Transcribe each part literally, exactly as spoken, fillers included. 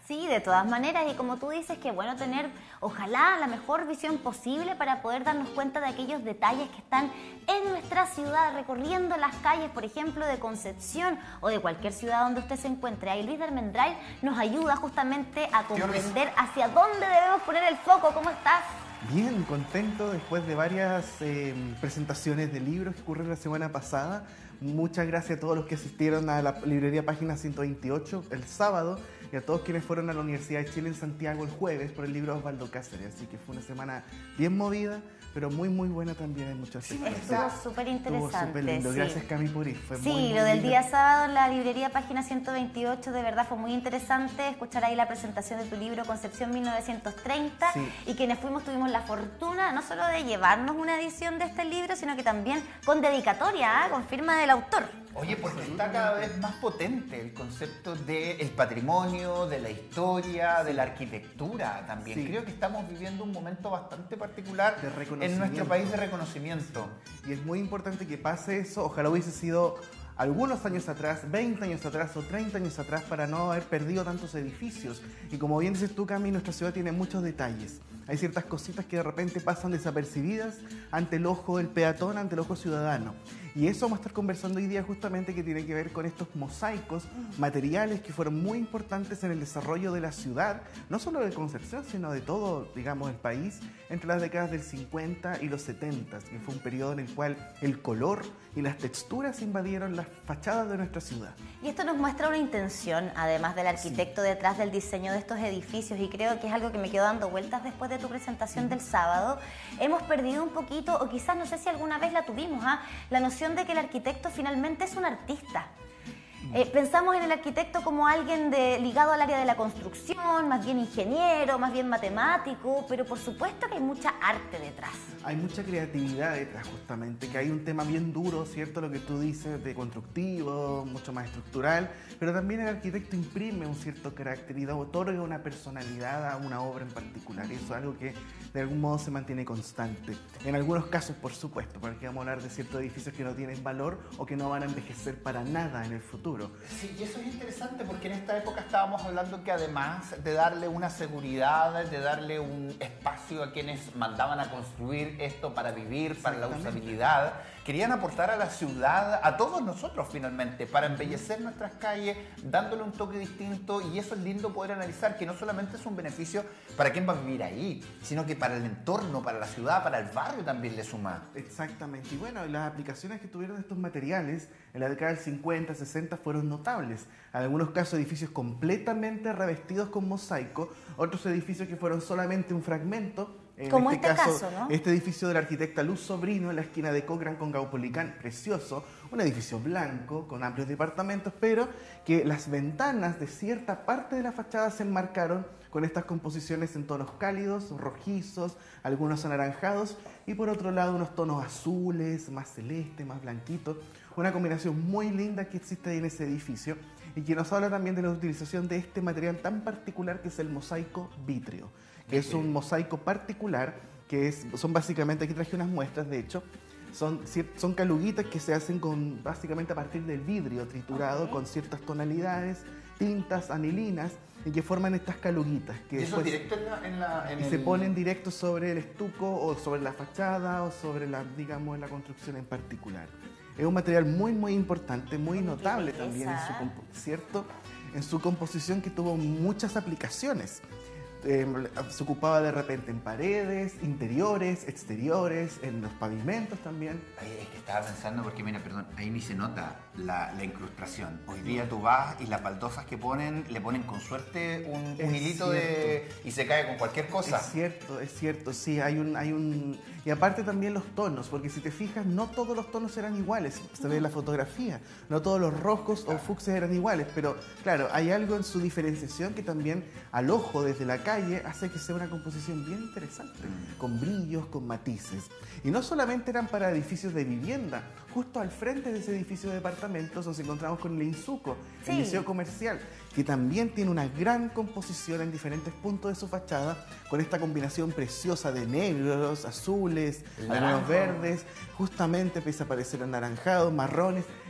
Sí, de todas maneras, y como tú dices, que bueno tener, ojalá, la mejor visión posible para poder darnos cuenta de aquellos detalles que están en nuestra ciudad, recorriendo las calles, por ejemplo, de Concepción o de cualquier ciudad donde usted se encuentre. Ahí Luis de Almendral nos ayuda justamente a comprender hacia dónde debemos poner el foco. ¿Cómo estás? Bien, contento después de varias eh, presentaciones de libros que ocurrieron la semana pasada. Muchas gracias a todos los que asistieron a la librería Página ciento veintiocho el sábado y a todos quienes fueron a la Universidad de Chile en Santiago el jueves por el libro de Osvaldo Cáceres. Así que fue una semana bien movida, pero muy muy buena también en muchos aspectos. Sí, estuvo súper interesante. Estuvo súper lindo. Sí. Gracias, Cami, por ir. Fue sí, muy, muy lo del lindo. día sábado en la librería Página ciento veintiocho, de verdad fue muy interesante escuchar ahí la presentación de tu libro Concepción mil novecientos treinta, Sí. y quienes fuimos tuvimos la fortuna no solo de llevarnos una edición de este libro, sino que también con dedicatoria, ¿eh? Con firma del autor. Oye, porque está cada vez más potente el concepto del patrimonio, de la historia, de la arquitectura también. Sí. Creo que estamos viviendo un momento bastante particular De en reconocimiento. nuestro país de reconocimiento. Y es muy importante que pase eso. Ojalá hubiese sido algunos años atrás, veinte años atrás o treinta años atrás, para no haber perdido tantos edificios. Y como bien dices tú, Cami, nuestra ciudad tiene muchos detalles. Hay ciertas cositas que de repente pasan desapercibidas ante el ojo del peatón, ante el ojo ciudadano. Y eso vamos a estar conversando hoy día justamente, que tiene que ver con estos mosaicos materiales que fueron muy importantes en el desarrollo de la ciudad, no solo de Concepción, sino de todo, digamos, el país, entre las décadas del cincuenta y los setenta, que fue un periodo en el cual el color y las texturas invadieron las fachadas de nuestra ciudad. Y esto nos muestra una intención, además del arquitecto, Sí. detrás del diseño de estos edificios, y creo que es algo que me quedó dando vueltas después de tu presentación del sábado. Hemos perdido un poquito, o quizás no sé si alguna vez la tuvimos, ¿ah? la noción de que el arquitecto finalmente es un artista. Eh, pensamos en el arquitecto como alguien de, ligado al área de la construcción, más bien ingeniero, más bien matemático, pero por supuesto que hay mucha arte detrás. Hay mucha creatividad detrás, justamente, que hay un tema bien duro, ¿cierto? Lo que tú dices de constructivo, mucho más estructural, pero también el arquitecto imprime un cierto carácter y da otorga una personalidad a una obra en particular. Y eso es algo que de algún modo se mantiene constante. En algunos casos, por supuesto, porque vamos a hablar de ciertos edificios que no tienen valor o que no van a envejecer para nada en el futuro. Sí, y eso es interesante porque en esta época estábamos hablando que además de darle una seguridad, de darle un espacio a quienes mandaban a construir esto para vivir, para la usabilidad, querían aportar a la ciudad, a todos nosotros finalmente, para embellecer nuestras calles, dándole un toque distinto, y eso es lindo poder analizar, que no solamente es un beneficio para quien va a vivir ahí, sino que para el entorno, para la ciudad, para el barrio también le suma. Exactamente. Y bueno, las aplicaciones que tuvieron estos materiales en la década del cincuenta, sesenta fueron notables. En algunos casos edificios completamente revestidos con mosaico, otros edificios que fueron solamente un fragmento. En Como este, este caso, caso, ¿no? Este edificio de la arquitecta Luz Sobrino en la esquina de Cochrane con Gaupolicán, precioso, un edificio blanco con amplios departamentos, pero que las ventanas de cierta parte de la fachada se enmarcaron con estas composiciones en tonos cálidos, rojizos, algunos anaranjados, y por otro lado unos tonos azules, más celeste, más blanquito. Una combinación muy linda que existe ahí en ese edificio, y que nos habla también de la utilización de este material tan particular que es el mosaico vítreo, que es un mosaico particular, que es, son básicamente, aquí traje unas muestras de hecho, son, son caluguitas que se hacen con, básicamente a partir del vidrio triturado, okay, con ciertas tonalidades, tintas, anilinas, y que forman estas caluguitas. Que ¿Y eso después, directo en la, en la en y el... se ponen directo sobre el estuco o sobre la fachada o sobre la, digamos, la construcción en particular. Es un material muy, muy importante, muy notable también en su, ¿cierto? en su composición, que tuvo muchas aplicaciones. Eh, se ocupaba de repente en paredes, interiores, exteriores, en los pavimentos también. Ay, es que estaba pensando porque, mira, perdón, ahí ni se nota la, la incrustación. Hoy día tú vas y las baldosas que ponen, le ponen con suerte un, un hilito de, y se cae con cualquier cosa. Es cierto, es cierto, sí, hay un, hay un... Y aparte también los tonos, porque si te fijas, no todos los tonos eran iguales, se ve en la fotografía, no todos los rojos o fucsias eran iguales, pero claro, hay algo en su diferenciación que también al ojo desde la calle hace que sea una composición bien interesante, con brillos, con matices. Y no solamente eran para edificios de vivienda, justo al frente de ese edificio de departamentos nos encontramos con el INSUCO, sí, el Liceo Comercial, que también tiene una gran composición en diferentes puntos de su fachada, con esta combinación preciosa de negros, azules, algunos verdes, justamente empieza a aparecer anaranjados, marrones,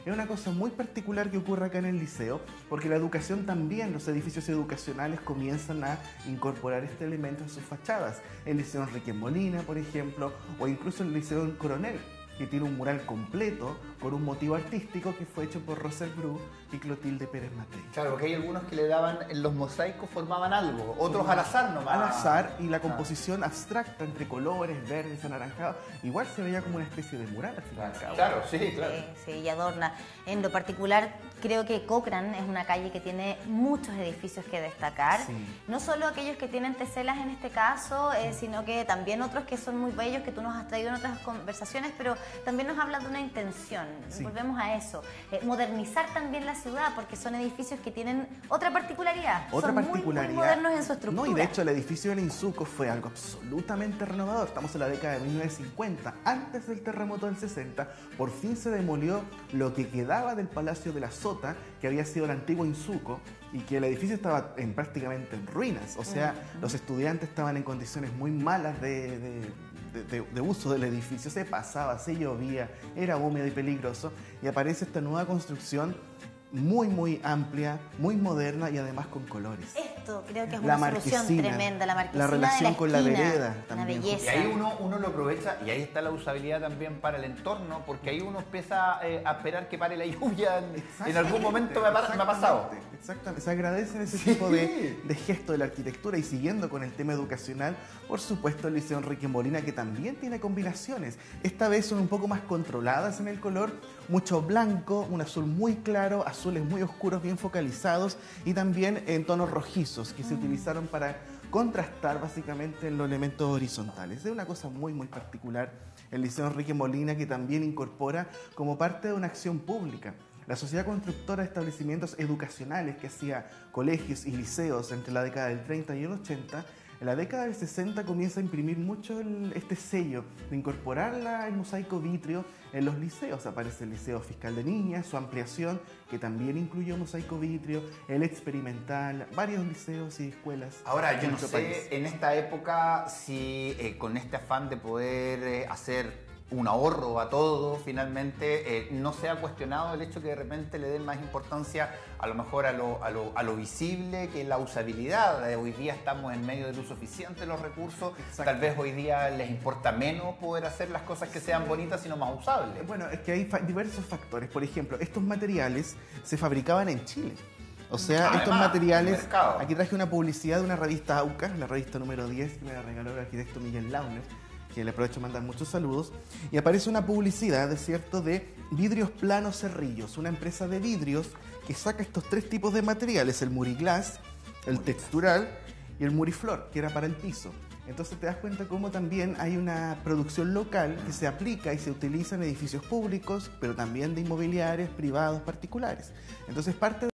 Es una cosa muy particular que ocurre acá en el liceo, porque la educación también, los edificios educacionales comienzan a incorporar este elemento en sus fachadas. El Liceo Enrique Molina, por ejemplo, o incluso el Liceo en Coronel, que tiene un mural completo con un motivo artístico que fue hecho por Rosel Bru y Clotilde Pérez Matei. Claro, porque hay algunos que le daban, los mosaicos formaban algo, otros al azar nomás. Al azar, y la composición ah. abstracta entre colores, verdes, anaranjados, igual se veía como una especie de mural al fin y al cabo. Claro, sí, claro. Sí, sí, y adorna. En lo particular, creo que Cochrane es una calle que tiene muchos edificios que destacar. Sí. No solo aquellos que tienen teselas en este caso, eh, sino que también otros que son muy bellos, que tú nos has traído en otras conversaciones, pero también nos habla de una intención. Sí. Volvemos a eso. Eh, modernizar también la ciudad, porque son edificios que tienen otra particularidad. Otra son particularidad. Muy, muy modernos en su estructura. No, y de hecho el edificio del Insuco fue algo absolutamente renovador. Estamos en la década de mil novecientos cincuenta. Antes del terremoto del sesenta, por fin se demolió lo que quedaba del Palacio de la Sota, que había sido el antiguo Insuco, y que el edificio estaba en, prácticamente en ruinas. O sea, uh-huh. los estudiantes estaban en condiciones muy malas de... de De, de, de uso del edificio, se pasaba, se llovía, era húmedo y peligroso, y aparece esta nueva construcción muy muy amplia, muy moderna y además con colores. Esto creo que es una solución tremenda, la marquesina la relación de la con esquina, la vereda una también. belleza. Y ahí uno, uno lo aprovecha, y ahí está la usabilidad también para el entorno, porque ahí uno empieza eh, a esperar que pare la lluvia. En, en algún momento me ha, me ha pasado. Exactamente, se agradecen ese sí. tipo de, de gestos de la arquitectura. Y siguiendo con el tema educacional, por supuesto el Liceo Enrique Molina, que también tiene combinaciones. Esta vez son un poco más controladas en el color, mucho blanco, un azul muy claro, azules muy oscuros, bien focalizados, y también en tonos rojizos que se mm. utilizaron para contrastar básicamente en los elementos horizontales. Es una cosa muy muy particular el Liceo Enrique Molina, que también incorpora como parte de una acción pública. La Sociedad Constructora de Establecimientos Educacionales, que hacía colegios y liceos entre la década del treinta y el ochenta, en la década del sesenta comienza a imprimir mucho el, este sello de incorporar la, el mosaico vitrio en los liceos. Aparece el Liceo Fiscal de Niñas, su ampliación, que también incluyó mosaico vitrio, el experimental, varios liceos y escuelas. Ahora, yo no sé país. En esta época si eh, con este afán de poder eh, hacer un ahorro a todo, finalmente, eh, no se ha cuestionado el hecho que de repente le den más importancia a lo mejor a lo, a lo, a lo visible que la usabilidad. Eh, hoy día estamos en medio del uso eficiente de los recursos. Exacto. Tal vez hoy día les importa menos poder hacer las cosas que sean bonitas, sino más usables. Bueno, es que hay fa diversos factores. Por ejemplo, estos materiales se fabricaban en Chile. O sea, Además, estos materiales... Aquí traje una publicidad de una revista AUCA, la revista número diez, que me la regaló el arquitecto Miguel Launer, que le aprovecho de mandar muchos saludos, y aparece una publicidad, ¿es cierto?, de Vidrios Planos Cerrillos, una empresa de vidrios que saca estos tres tipos de materiales, el Muriglass, el textural y el Muriflor, que era para el piso. Entonces te das cuenta cómo también hay una producción local que se aplica y se utiliza en edificios públicos, pero también de inmobiliarios, privados, particulares. Entonces parte de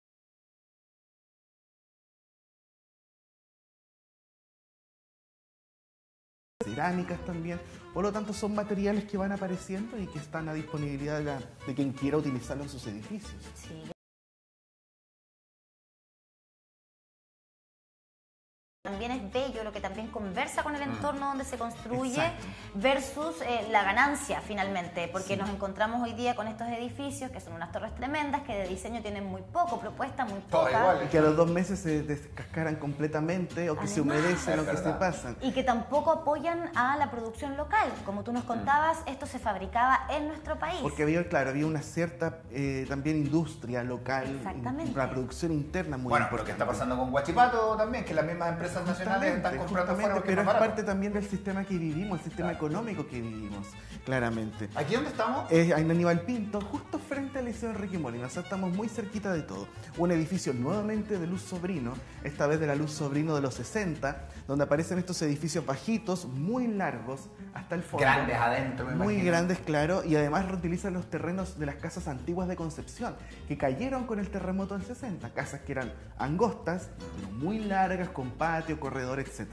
cerámicas también, por lo tanto son materiales que van apareciendo y que están a disponibilidad de, la, de quien quiera utilizarlo en sus edificios. Sí. También es bello, lo que también conversa con el entorno donde se construye. Exacto. Versus eh, la ganancia finalmente, porque sí. nos encontramos hoy día con estos edificios que son unas torres tremendas que de diseño tienen muy poco, propuesta muy poca. Y que a los dos meses se descascaran completamente o que Además, se humedecen o que se pasan. Y que tampoco apoyan a la producción local. Como tú nos contabas, mm. esto se fabricaba en nuestro país. Porque había, claro, había una cierta eh, también industria local, Exactamente. la producción interna muy bueno, importante. Bueno, lo que está pasando con Huachipato también, que las mismas empresas nacionales están comprando fuera, pero es parte también del sistema que vivimos, el sistema claro. económico que vivimos, claramente. ¿Aquí dónde estamos? Es en Aníbal Pinto, justo frente al Liceo Enrique Molina, o sea, estamos muy cerquita de todo. Un edificio nuevamente de Luz Sobrino, esta vez de la Luz Sobrino de los sesenta, donde aparecen estos edificios bajitos, muy largos, hasta el fondo. Grandes adentro, me Muy imagino. grandes, claro, y además reutilizan los terrenos de las casas antiguas de Concepción, que cayeron con el terremoto del sesenta, casas que eran angostas, muy largas, con patio, corredor, etcétera.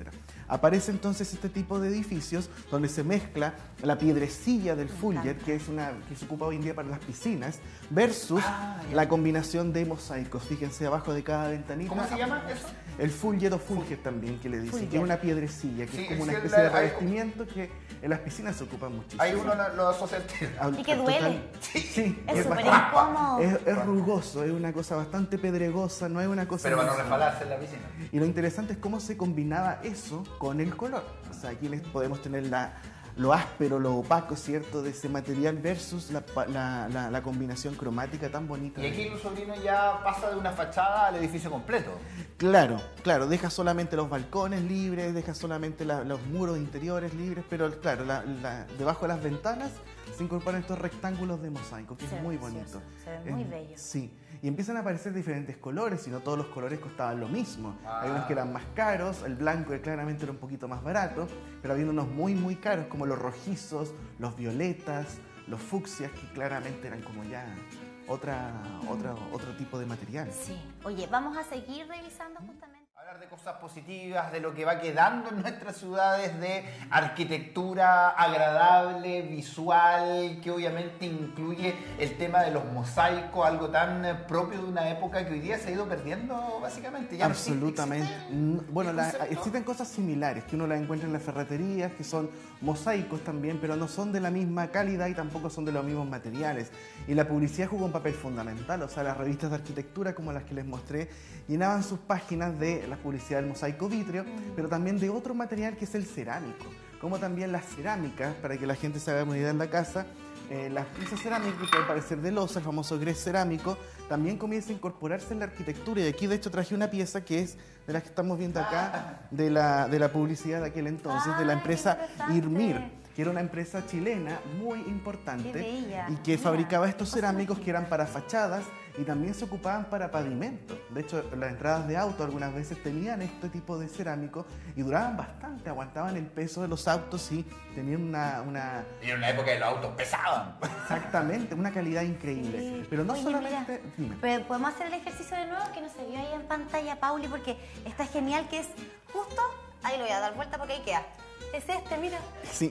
aparece entonces este tipo de edificios donde se mezcla la piedrecilla del Fulger, que es una que se ocupa hoy en día para las piscinas, versus ah, la combinación de mosaicos. Fíjense abajo de cada ventanita. ¿Cómo se llama eso? El Fulger o Fulger también, que le dicen, Fulger. que es una piedrecilla, que Sí, es como una sí, especie la- de hay- revestimiento que en las piscinas se ocupa muchísimo. Ahí uno lo, lo asocia al tiro. Al- Y que al duele. total- Sí, Es súper bastante- incómodo. es, es rugoso, es una cosa bastante pedregosa, no es una cosa... Pero para no muy- resbalarse en la piscina. Y lo interesante es cómo se combinaba eso con el color. O sea, aquí les podemos tener la, lo áspero, lo opaco, ¿cierto?, de ese material versus la, pa- la- la- la combinación cromática tan bonita. Y aquí Luz Sobrino ya pasa de una fachada al edificio completo. Claro, claro, deja solamente los balcones libres, deja solamente la- los muros interiores libres, pero claro, la- la- debajo de las ventanas se incorporan estos rectángulos de mosaico, que Se es ve muy precioso, bonito. se ve muy Es- bello. Sí, y empiezan a aparecer diferentes colores, y no todos los colores costaban lo mismo. Ah. Hay unos que eran más caros, el blanco que claramente era un poquito más barato, pero había unos muy, muy caros, como los rojizos, los violetas, los fucsias, que claramente eran como ya otra, otra, otro tipo de material. Sí. Oye, vamos a seguir revisando justamente. Hablar de cosas positivas, de lo que va quedando en nuestras ciudades, de arquitectura agradable, visual, que obviamente incluye el tema de los mosaicos, algo tan eh, propio de una época que hoy día se ha ido perdiendo básicamente. Ya no existe- Absolutamente. existe Mm, Bueno, el la- concepto. existen cosas similares que uno las encuentra en las ferreterías, que son mosaicos también, pero no son de la misma calidad y tampoco son de los mismos materiales. Y la publicidad jugó un papel fundamental, o sea, las revistas de arquitectura como las que les mostré llenaban sus páginas de la publicidad del mosaico vítreo, pero también de otro material que es el cerámico, como también las cerámicas, para que la gente se haga una idea en la casa. Eh, las piezas cerámicas, que pueden parecer de losa, el famoso grés cerámico, también comienza a incorporarse en la arquitectura. Y aquí, de hecho, traje una pieza que es de las que estamos viendo acá, de la, de la publicidad de aquel entonces, de la Ay, empresa interesante. Irmir, que era una empresa chilena muy importante Qué bella. y que Mira, fabricaba estos cosa cerámicos más que eran para fachadas y también se ocupaban para pavimento. De hecho, las entradas de auto algunas veces tenían este tipo de cerámico y duraban bastante, aguantaban el peso de los autos y tenían una, una Y en una época de los autos pesaban. exactamente, una calidad increíble. Sí. Pero no Oye, solamente... mira, Dime. pero podemos hacer el ejercicio de nuevo que no se vio ahí en pantalla, Pauli, porque está genial, que es justo, ahí lo voy a dar vuelta porque ahí queda. Es este, mira. Sí.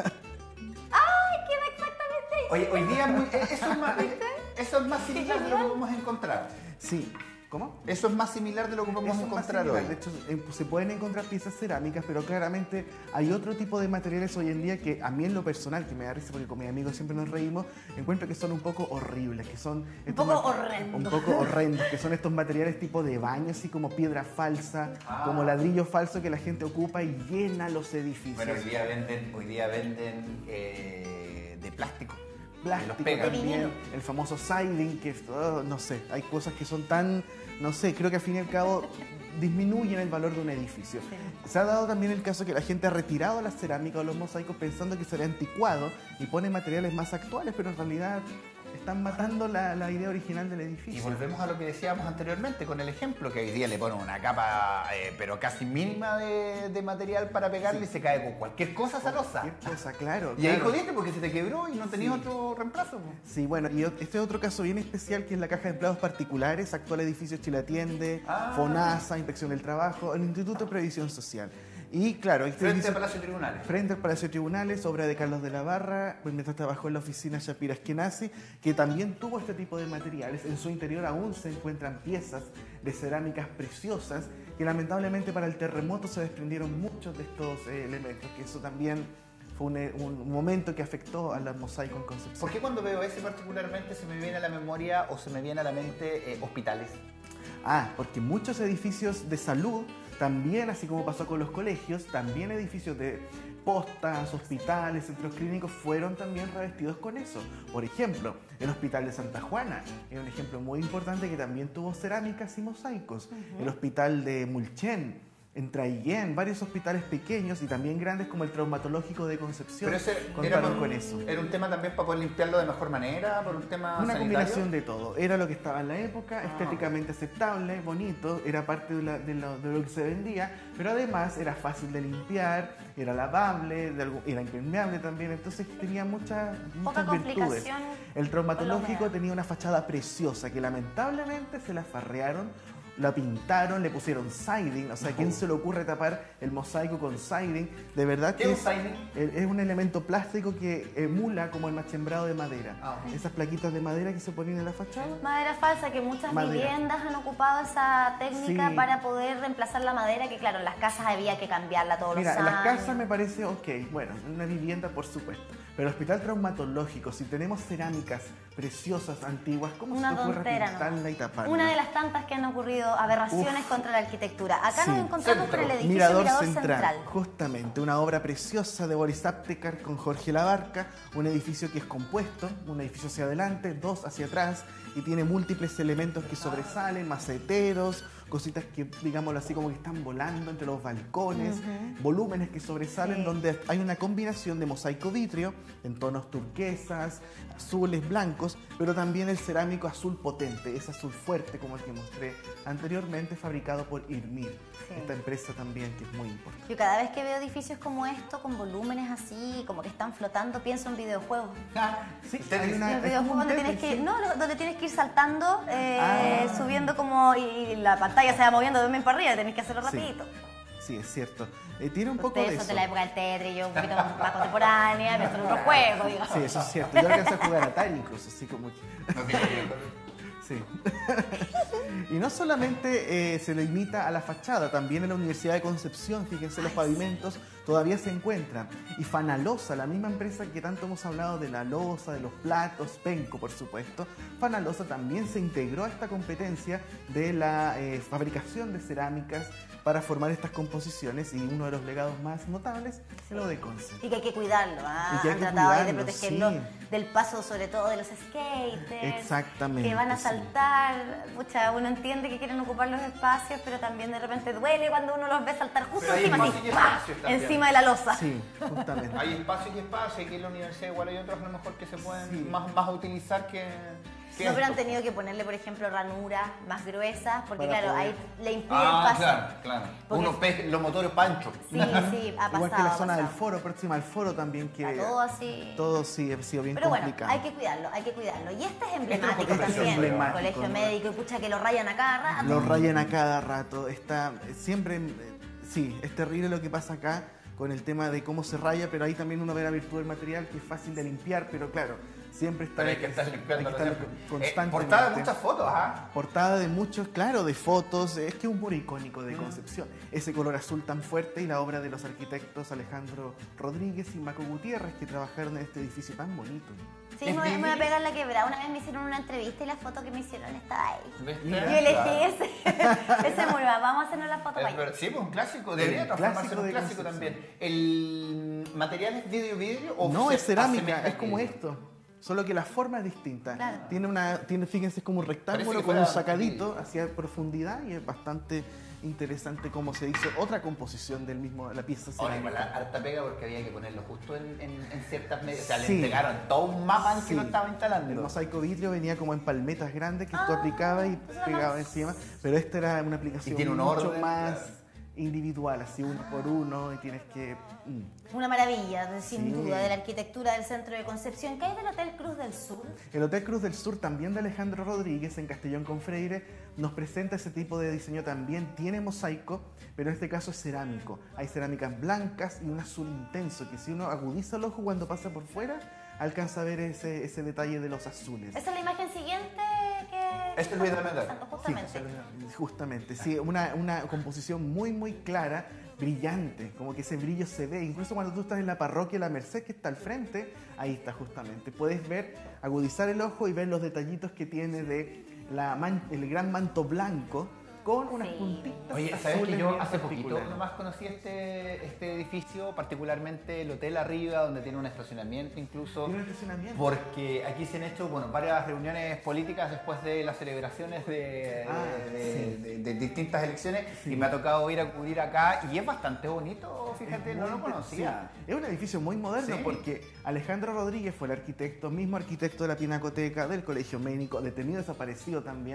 ¡Ay, queda exactamente ahí! Oye, hoy día muy- eh, eso, es más, eh, eso es más similar de lo que podemos encontrar. Sí. ¿Cómo? Eso es más similar de lo que podemos Eso es más encontrar similar. hoy. De hecho, eh, se pueden encontrar piezas cerámicas, pero claramente hay otro tipo de materiales hoy en día que a mí en lo personal, que me da risa porque con mis amigos siempre nos reímos, encuentro que son un poco horribles, que son... estos poco ma- horrendos. Un poco horrendos, que son estos materiales tipo de baño, así como piedra falsa, Ah. como ladrillo falso que la gente ocupa y llena los edificios. Bueno, hoy día venden, hoy día venden eh, de plástico. Plástico los pegan. De también, vinilo. el famoso siding, que oh, no sé, hay cosas que son tan, no sé, creo que al fin y al cabo disminuyen el valor de un edificio. Se ha dado también el caso que la gente ha retirado la cerámica o los mosaicos pensando que será anticuado y pone materiales más actuales, pero en realidad están matando la, la idea original del Y edificio. volvemos a lo que decíamos anteriormente con el ejemplo, que hoy día le ponen una capa, eh, pero casi mínima de, de material para pegarle y se cae con cualquier cosa esa losa. Cualquier cosa, claro. Y ahí claro. jodiste porque se te quebró y no tenías Sí. otro reemplazo. po. Sí, bueno, y ot- este es otro caso bien especial que es la Caja de Empleados Particulares, actual edificio Chile Atiende, Ah. FONASA, Inspección del Trabajo, el Instituto de Previsión Social. Y claro, este Frente edificio- a Palacio de Tribunales. Frente al Palacio de Tribunales, obra de Carlos de la Barra, pues, mientras trabajó en la oficina Shapira Eskenazi, que también tuvo este tipo de materiales. En su interior aún se encuentran piezas de cerámicas preciosas que lamentablemente para el terremoto se desprendieron muchos de estos eh, elementos, que eso también fue un, eh, un momento que afectó a la mosaico en Concepción. ¿Por qué cuando veo ese particularmente se me viene a la memoria o se me viene a la mente eh, hospitales? Ah, porque muchos edificios de salud, también así como pasó con los colegios, también edificios de postas, hospitales, centros clínicos fueron también revestidos con eso. Por ejemplo, el Hospital de Santa Juana es un ejemplo muy importante que también tuvo cerámicas y mosaicos. El Hospital de Mulchen, en Traillén, varios hospitales pequeños y también grandes como el Traumatológico de Concepción Pero ese era, contaron por- con eso. era un tema también para poder limpiarlo de mejor manera, por un tema Una sanitario. combinación de todo. Era lo que estaba en la época, Ah. estéticamente aceptable, bonito, era parte de, la- de lo, de lo que se vendía, pero además era fácil de limpiar, era lavable, de algo- era impermeable también, entonces tenía muchas, Poca muchas virtudes. complicación El traumatológico con la humedad. tenía una fachada preciosa que lamentablemente se la farrearon la pintaron, le pusieron siding, o sea, ¿quién se le ocurre tapar el mosaico con siding? De verdad que ¿Qué es, es siding? es un elemento plástico que emula como el machembrado de madera. Ah, ok. Esas plaquitas de madera que se ponen en la fachada. Madera falsa, que muchas Madera. viviendas han ocupado esa técnica Sí. para poder reemplazar la madera, que claro, en las casas había que cambiarla todos Mira, los en años. las casas me parece ok, bueno, en una vivienda por supuesto, pero hospital traumatológico, si tenemos cerámicas preciosas, antiguas, ¿cómo Una se te ocurre tontera, ¿no? pintarla y taparla? Una de las tantas que han ocurrido aberraciones Uf. contra la arquitectura. Acá Sí. nos encontramos Centro. con el edificio Mirador, Mirador, Central, Central. justamente, una obra preciosa de Boris Aptekar con Jorge Labarca, un edificio que es compuesto, un edificio hacia adelante, dos hacia atrás, y tiene múltiples elementos que sobresalen, maceteros, cositas que, digámoslo así, como que están volando entre los balcones, volúmenes que sobresalen, Sí. donde hay una combinación de mosaico vitrio en tonos turquesas, azules, blancos, pero también el cerámico azul potente, ese azul fuerte como el que mostré anteriormente, fabricado por Irmir, Sí. esta empresa también que es muy importante. Yo cada vez que veo edificios como esto, con volúmenes así, como que están flotando, pienso en videojuegos. Sí, Tetris. hay una- Los es videojuegos como un donde tienes, Tetris, que, sí. no, donde tienes que ir saltando, eh, Ah. subiendo como, y, y la pantalla se va moviendo de un para arriba, tenés que hacerlo Sí. rapidito. Sí, es cierto. Eh, tiene un poco Ustedes de son eso. de la época del Tetris, yo un poquito más contemporánea, pienso en otro juego, digamos. Sí, eso es cierto. Yo alcancé a jugar a Atari incluso, así como que... No tiene que- Sí. Y no solamente eh, se limita a la fachada, también en la Universidad de Concepción, fíjense, los pavimentos todavía se encuentran. Y Fanalosa, la misma empresa que tanto hemos hablado de la losa, de los platos, Penco por supuesto, Fanalosa también se integró a esta competencia de la eh, fabricación de cerámicas para formar estas composiciones, y uno de los legados más notables es lo de Conce. Y que hay que cuidarlo, ¿ah? Y que hay Han que tratado ahí de cuidarlo, protegerlo sí. del paso, sobre todo de los skaters. Exactamente, Que van a sí. saltar. Pucha, uno entiende que quieren ocupar los espacios, pero también de repente duele cuando uno los ve saltar justo Pero hay encima, así, espacio y ¡pah! espacio también. encima de la losa. Sí, justamente. Hay espacio y espacio, aquí en la universidad igual hay otros a lo mejor que se pueden Sí. más, más utilizar que... que No, pero han esto. tenido que ponerle, por ejemplo, ranuras más gruesas, porque Para claro, poder- ahí le impide Ah, el paso. claro, claro. Porque- Uno pe- los motores panchos. Sí, sí, ha pasado. Igual que la ha zona del pasado. foro, próxima al foro también, que Está todo así. todo sí ha sido bien Pero bueno, complicado. hay que cuidarlo, hay que cuidarlo. Y este es Este emblemático es también. emblemático, Colegio ¿no? médico, y pucha que lo rayan a cada rato. Lo rayan a cada rato. Está eh, siempre, eh, sí, es terrible lo que pasa acá con el tema de cómo se raya, pero ahí también uno ve la virtud del material, que es fácil de limpiar, pero claro, siempre está Pero hay que estar hay limpiando que estar constantemente. portada de muchas fotos, ¿ah? Portada de muchos, claro, de fotos. Es que es un muro icónico de Concepción. Ese color azul tan fuerte, y la obra de los arquitectos Alejandro Rodríguez y Maco Gutiérrez, que trabajaron en este edificio tan bonito. Sí, ¿Es me, voy- me voy a Vivi? pegar la quebrada. Una vez me hicieron una entrevista y la foto que me hicieron estaba ahí. ¿Viste? Yo Mira. elegí ese, ese muro. Vamos a hacernos la foto Es para allá. verdad, sí, pues un clásico, debería El transformarse clásico en un de clásico Concepción. también. ¿El material es vidrio vidrio o No, se es cerámica, asemeja es al como vidrio? esto. Solo que la forma es distinta. Claro. Tiene una, tiene, fíjense, es como un Parece rectángulo que con fuera un sacadito vidrio. hacia profundidad, y es bastante interesante cómo se hizo otra composición del mismo, la pieza Ahora, igual cerámica. harta pega porque había que ponerlo justo en, en, en ciertas medidas. O sea, Sí. le entregaron todo un mapa en que Sí. lo estaba El instalando. mosaico vidrio venía como en palmetas grandes que tú Ah, aplicabas y eso era pegabas más- encima, pero esta era una aplicación Y tiene un mucho orden, más claro. individual, así uno por uno, y tienes que... mm. Una maravilla, de- sin Sí. duda, de la arquitectura del centro de Concepción. ¿Qué hay del Hotel Cruz del Sur? El Hotel Cruz del Sur, también de Alejandro Rodríguez, en Castellón con Freire, nos presenta ese tipo de diseño también. Tiene mosaico, pero en este caso es cerámico. Hay cerámicas blancas y un azul intenso, que si uno agudiza el ojo cuando pasa por fuera, alcanza a ver ese, ese detalle de los azules. Esa es la imagen siguiente que... Este es el video de Medal. Justamente. Sí, justamente, sí, una, una composición muy, muy clara, brillante, como que ese brillo se ve, incluso cuando tú estás en la parroquia La Merced, que está al frente, ahí está justamente. Puedes ver, agudizar el ojo y ver los detallitos que tiene de la man- el gran manto blanco con unas Sí. puntitas Oye, ¿sabes que azules yo bien hace poquito particulares. nomás conocí este, este edificio, particularmente el hotel arriba, donde tiene un estacionamiento incluso? Tiene un estacionamiento. Porque aquí se han hecho bueno, varias reuniones políticas después de las celebraciones de, Ah, de- sí. de- de distintas elecciones, Sí. y me ha tocado ir a cubrir acá y es bastante bonito, fíjate, Es no muy lo inter- conocía. sí. Es un edificio muy moderno, Sí. porque Alejandro Rodríguez fue el arquitecto, mismo arquitecto de la Pinacoteca, del Colegio Médico, detenido desaparecido también,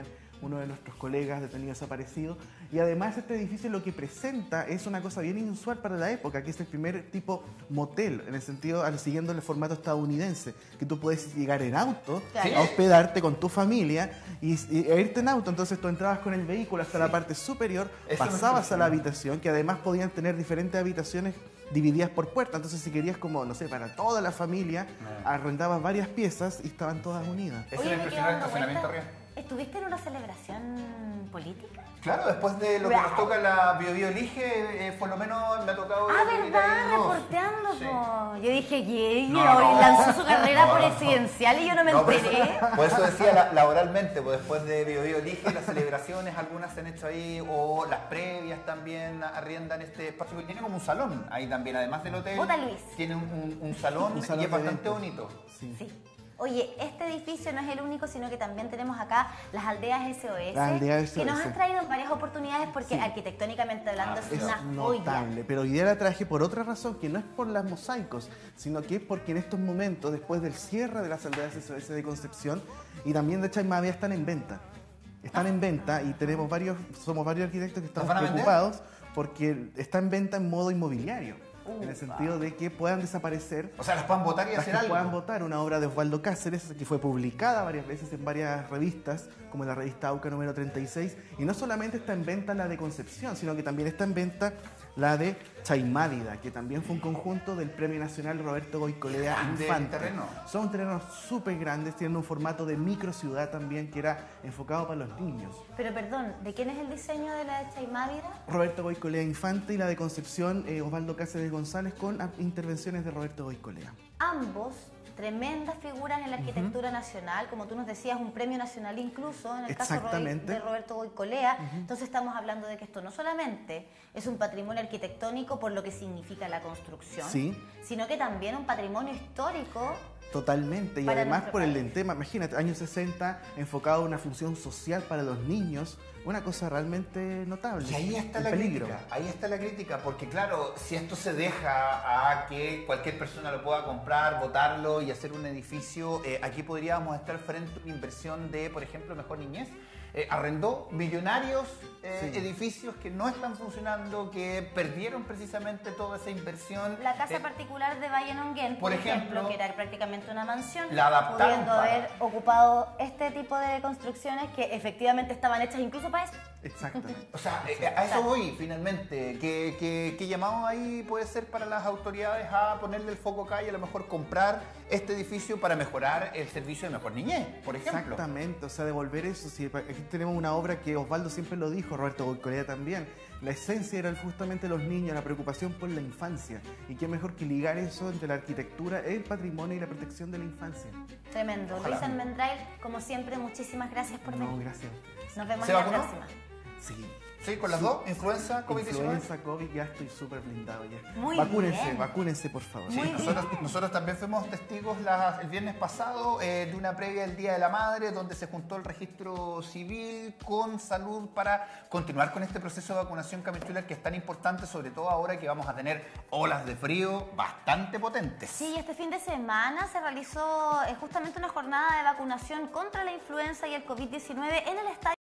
uno de nuestros colegas detenido desaparecido. Y además este edificio lo que presenta es una cosa bien inusual para la época, que es el primer tipo motel, en el sentido, siguiendo el formato estadounidense, que tú puedes llegar en auto Claro. a hospedarte con tu familia y, y- e irte en auto. Entonces tú entrabas con el vehículo hasta Sí. la parte superior, Eso me pasabas a la impresiona. habitación, que además podían tener diferentes habitaciones divididas por puerta. Entonces si querías como, no sé, para toda la familia, Ah. arrendabas varias piezas y estaban todas unidas. Eso Oye, me me impresionó quedo el dando estacionamiento vueltas. arriba. ¿Estuviste en una celebración política? Claro, después de lo que nos toca la Bio Bio Elige, eh, por lo menos me ha tocado... Ah, ir- ir ¿verdad? ahí dos. Reporteando, Sí. po. Yo dije que No, hoy no. lanzó su carrera No, no, no. presidencial y yo no me No, por eso- enteré. Por eso decía la- laboralmente, pues después de Bio Bio Elige, las celebraciones, algunas se han hecho ahí, o las previas también arriendan este espacio, que tiene como un salón ahí también, además del hotel. Puta, Luis. Tiene un, un- un salón, Un salón y es de bastante eventos. bonito. Sí. Sí. Oye, este edificio no es el único, sino que también tenemos acá las aldeas S O S, Las aldeas que nos S O S. han traído en varias oportunidades porque Sí. arquitectónicamente hablando Ah, es Es una joya. notable, pero hoy día la traje por otra razón, que no es por los mosaicos, sino que es porque en estos momentos, después del cierre de las aldeas S O S de Concepción y también de Chaimavia, están en venta. Están en venta y tenemos varios, somos varios arquitectos que estamos van a vender? preocupados porque está en venta en modo inmobiliario, en el Upa. sentido de que puedan desaparecer. O sea, las puedan votar y Las hacer que algo. puedan votar, una obra de Osvaldo Cáceres que fue publicada varias veces en varias revistas, como la revista AUCA número treinta y seis, y no solamente está en venta la de Concepción, sino que también está en venta la de Chaimávida, que también fue un conjunto del Premio Nacional Roberto Goicolea Grande Infante. terreno. Son terrenos súper grandes, tienen un formato de microciudad también que era enfocado para los niños. Pero perdón, ¿de quién es el diseño de la de Chaimávida? Roberto Goicolea Infante y la de Concepción, eh, Osvaldo Cáceres González, con ah, intervenciones de Roberto Goicolea. Ambos tremendas figuras en la arquitectura nacional, como tú nos decías, un premio nacional incluso, en el caso Exactamente. de Roberto Goicolea. Entonces estamos hablando de que esto no solamente es un patrimonio arquitectónico por lo que significa la construcción, Sí. sino que también un patrimonio histórico. Totalmente, y Para además nuestro por el país. tema, imagínate, años sesenta, enfocado en una función social para los niños, una cosa realmente notable. Y ahí está El la peligro. crítica, ahí está la crítica, porque claro, si esto se deja a que cualquier persona lo pueda comprar, votarlo y hacer un edificio, eh, aquí podríamos estar frente a una inversión de, por ejemplo, Mejor Niñez. Eh, arrendó millonarios eh, Sí. edificios que no están funcionando, que perdieron precisamente toda esa inversión. La casa Eh, particular de Valle Nonguén, por, por ejemplo, ejemplo, que era prácticamente una mansión, la adaptaron pudiendo para- haber ocupado este tipo de construcciones que efectivamente estaban hechas incluso para eso. Exactamente. O sea, eh, a eso voy finalmente. ¿Qué, qué, qué llamado ahí puede ser para las autoridades a ponerle el foco acá y a lo mejor comprar este edificio para mejorar el servicio de Mejor Niñez, por ejemplo? Exactamente, o sea, devolver eso. Si aquí tenemos una obra que Osvaldo siempre lo dijo, Roberto Goicolea también. La esencia era justamente los niños, la preocupación por la infancia. Y qué mejor que ligar eso entre la arquitectura, el patrimonio y la protección de la infancia. Tremendo. Ojalá. Luis Almendrail, como siempre, muchísimas gracias por No, venir. gracias. Nos vemos ¿Se en la vacunó? próxima. Sí. Sí, con las Sí. dos, influenza, COVID diecinueve. Influenza, COVID, ya estoy súper blindado ya. Muy vacúnense, bien. vacúnense, por favor. Muy Sí, nosotros, nosotros también fuimos testigos las- el viernes pasado eh, de una previa del Día de la Madre, donde se juntó el registro civil con salud para continuar con este proceso de vacunación, Camichuela, que es tan importante, sobre todo ahora que vamos a tener olas de frío bastante potentes. Sí, este fin de semana se realizó eh, justamente una jornada de vacunación contra la influenza y el COVID diecinueve en el estadio